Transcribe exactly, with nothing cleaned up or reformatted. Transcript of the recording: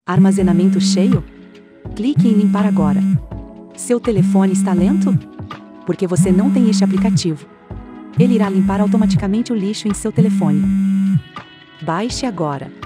Armazenamento cheio? Clique em limpar agora. Seu telefone está lento? Porque você não tem este aplicativo. Ele irá limpar automaticamente o lixo em seu telefone. Baixe agora.